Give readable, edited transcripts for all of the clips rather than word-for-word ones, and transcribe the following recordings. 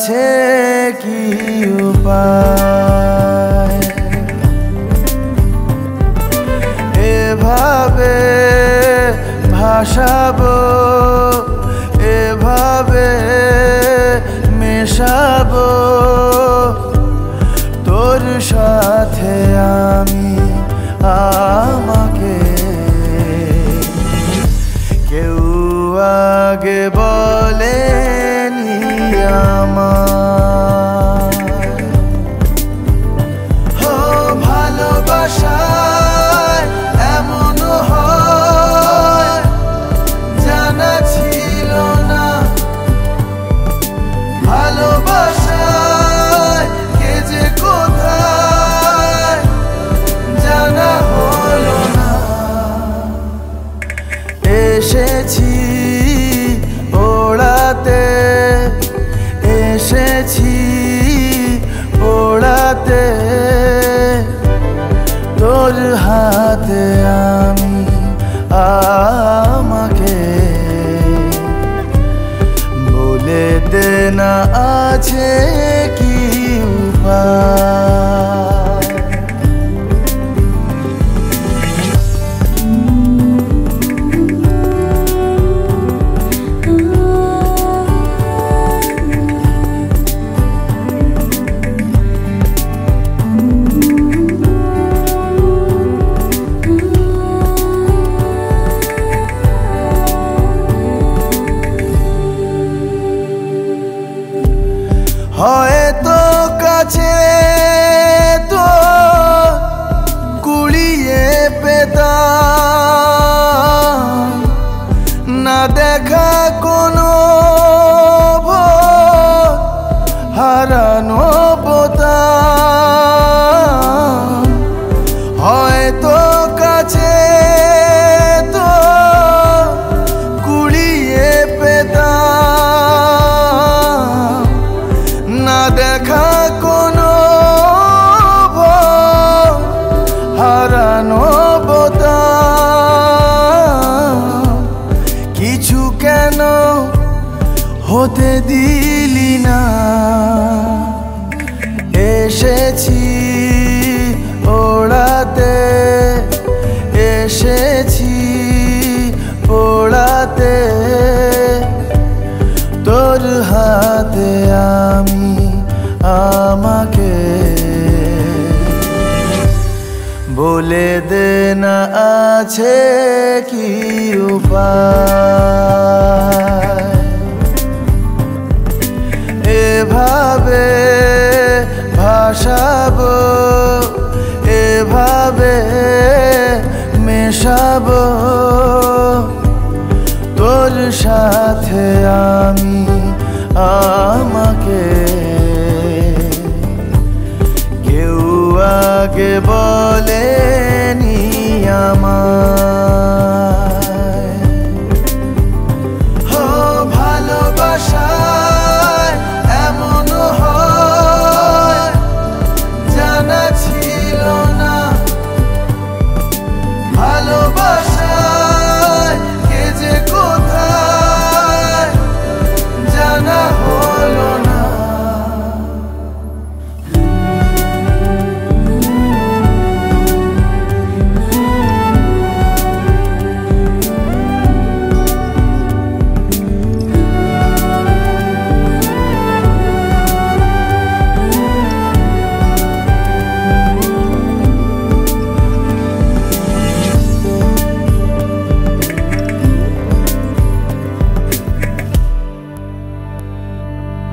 আছে কি উপায় এভাবে ভাসাবো এভাবে মেশাবো তোর সাথে আমি আমাকে কেউ আগে বলেনি আমার ও ভালোবাসায় এমন হয় জানা ছিল না ভালোবাসায় কে যে কোথায় জানা হলো না এসেছি ওড়াতে এসেছি ওড়াতে তোর হাতে আমি আমাকে বলে দে না আছে কি উপায় হয়তো কাছে তো কুড়িয়ে পেতাম না দেখা কোনো হারানো পোতাম হয়তো কাছে তো কুড়িয়ে পেতাম না দেখা কোনো হারানো বোতাম কিছু কেন হতে দিলি না এসেছি ওড়াতে এসেছি ওড়াতে তোর হাতে আমি আমাকে বলে দে না আছে কি উপায় এভাবে ভাসাবো এভাবে মেশাবো তোর সাথে আমি আমাকে কেউ আগে বলেনি আমায় ও ভালোবাসায় এমন হয় জানা ছিল না ভালোবাসায় কে যে কোথায় জানা হলো না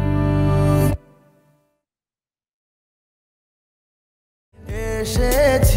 এসেছি